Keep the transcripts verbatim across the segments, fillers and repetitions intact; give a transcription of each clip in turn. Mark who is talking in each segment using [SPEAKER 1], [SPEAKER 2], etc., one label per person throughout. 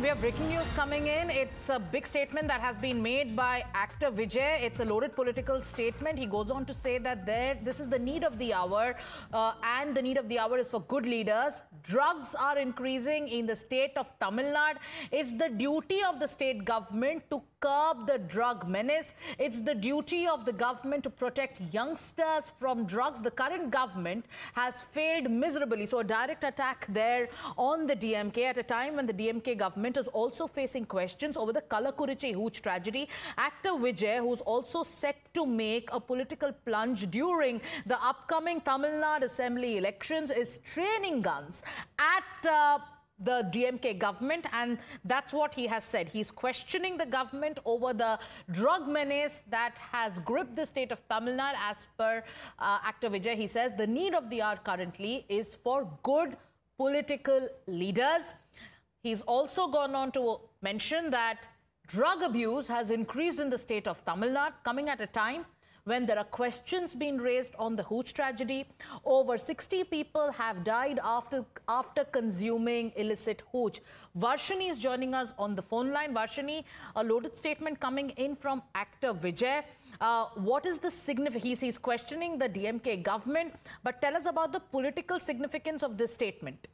[SPEAKER 1] we have breaking news coming in. It's a big statement that has been made by actor Vijay. It's a loaded political statement. He goes on to say that there, this is the need of the hour, uh, and the need of the hour is for good leaders. Drugs are increasing in the state of Tamil Nadu. It's the duty of the state government to curb the drug menace. It's the duty of the government to protect youngsters from drugs. The current government has failed miserably. So a direct attack there on the D M K at a time when the D M K government is also facing questions over the Kallakurichi Hooch tragedy. Actor Vijay, who's also set to make a political plunge during the upcoming Tamil Nadu Assembly elections, is training guns at uh, the D M K government, and that's what he has said. He's questioning the government over the drug menace that has gripped the state of Tamil Nadu. As per uh, actor Vijay, he says the need of the hour currently is for good political leaders. He's also gone on to mention that drug abuse has increased in the state of Tamil Nadu, coming at a time when there are questions being raised on the Hooch tragedy. Over sixty people have died after, after consuming illicit Hooch. Varshini is joining us on the phone line. Varshini, a loaded statement coming in from actor Vijay. Uh, what is the significance? He's, he's questioning the D M K government, but tell us about the political significance of this statement.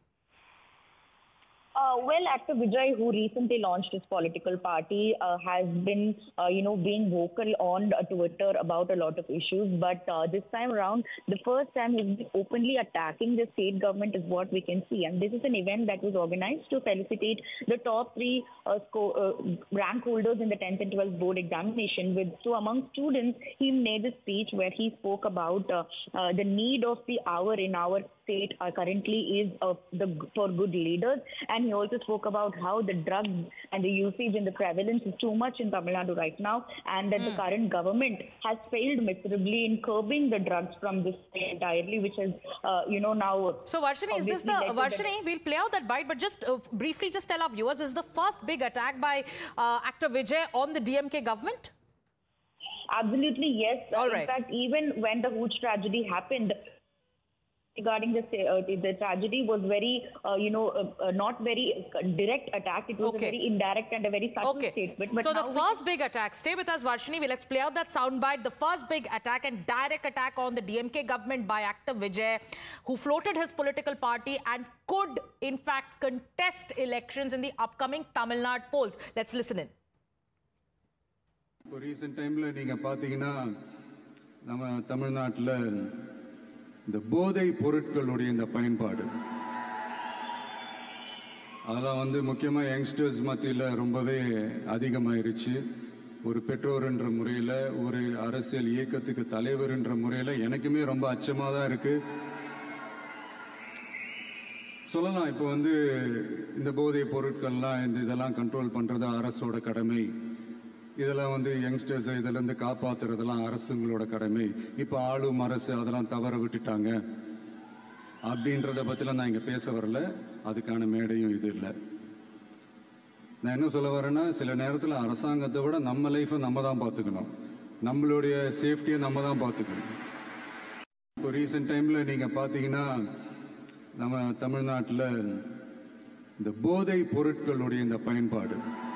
[SPEAKER 2] Uh, well, actor Vijay, who recently launched his political party, uh, has been, uh, you know, being vocal on uh, Twitter about a lot of issues. But uh, this time around, the first time he's been openly attacking the state government is what we can see. And this is an event that was organized to felicitate the top three uh, uh, rank holders in the tenth and twelfth board examination. With so among students, he made a speech where he spoke about uh, uh, the need of the hour in our state uh, currently is uh, the for good leaders. And he also spoke about how the drugs and the usage and the prevalence is too much in Tamil Nadu right now, and that mm. the current government has failed miserably in curbing the drugs from this state entirely, which has, uh, you know, now...
[SPEAKER 1] So, Varshini, is this the... Varshini, we'll play out that bite, but just uh, briefly just tell our viewers, this is the first big attack by uh, actor Vijay on the D M K government?
[SPEAKER 2] Absolutely, yes.
[SPEAKER 1] All
[SPEAKER 2] uh,
[SPEAKER 1] right.
[SPEAKER 2] In fact, even when the Hooch tragedy happened, regarding the, uh, the tragedy was very, uh, you know, uh, uh, not very direct attack. It was okay. a very indirect and a very subtle
[SPEAKER 1] okay.
[SPEAKER 2] statement. But
[SPEAKER 1] so the first big attack, stay with us, Varshini. Let's play out that soundbite. The first big attack and direct attack on the D M K government by actor Vijay, who floated his political party and could, in fact, contest elections in the upcoming Tamil Nadu polls. Let's listen in.
[SPEAKER 3] Recent time, நீங்க பாத்தீங்கன்னா நம்ம தமிழ்நாட்டுல இந்த போதை பொருட்களுடைய இந்த பயன்பாடு அதெல்லாம் வந்து முக்கியமா யங்ஸ்டர்ஸ் மத்தியில ரொம்பவே அதிகமாயிருச்சு. ஒரு பெற்றோர் என்ற முறையில், ஒரு அரசியல் இயக்கத்துக்கு தலைவர் என்ற முறையில் எனக்குமே ரொம்ப அச்சமாக தான் இருக்கு. சொல்லலாம் இப்போ வந்து இந்த போதை பொருட்கள்லாம் இந்த இதெல்லாம் கண்ட்ரோல் பண்றது அரசோட கடமை. இதெல்லாம் வந்து யங்ஸ்டர்ஸ் இதிலிருந்து காப்பாற்றுறதெல்லாம் அரசுங்களோட கடமை. இப்போ ஆளும் அரசு அதெல்லாம் தவற விட்டுட்டாங்க அப்படின்றத பற்றிலாம் நான் இங்கே பேச வரல. அதுக்கான மேடையும் இது இல்லை. நான் என்ன சொல்ல வரேன்னா, சில நேரத்தில் அரசாங்கத்தை விட நம்ம லைஃப்பை நம்ம தான் பார்த்துக்கணும், நம்மளுடைய சேஃப்டியை நம்ம தான் பார்த்துக்கணும். இப்போ ரீசெண்ட் டைமில் நீங்கள் பார்த்தீங்கன்னா நம்ம தமிழ்நாட்டில் இந்த போதை பொருட்களுடைய இந்த பயன்பாடு